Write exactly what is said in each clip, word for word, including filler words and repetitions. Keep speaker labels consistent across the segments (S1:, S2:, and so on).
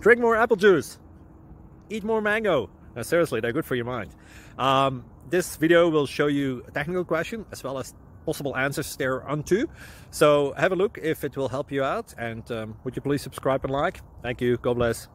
S1: Drink more apple juice. Eat more mango. No, seriously, they're good for your mind. Um, this video will show you a technical question as well as possible answers thereunto. So have a look if it will help you out, and um, would you please subscribe and like? Thank you. God bless.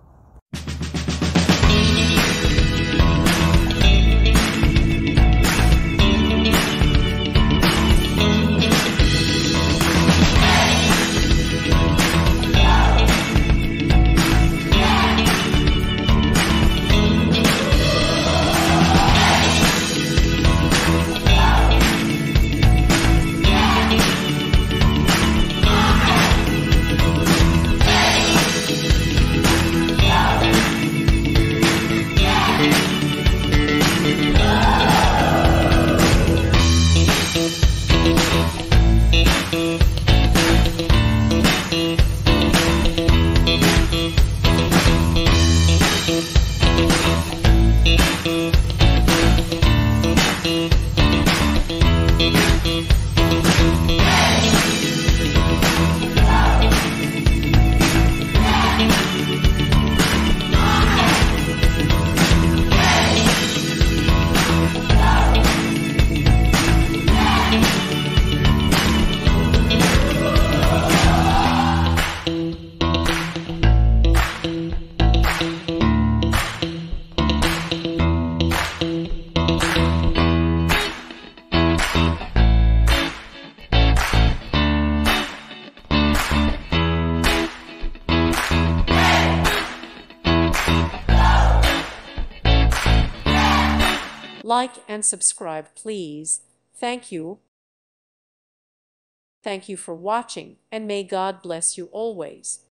S2: Like and subscribe, please. Thank you. Thank you for watching, and may God bless you always.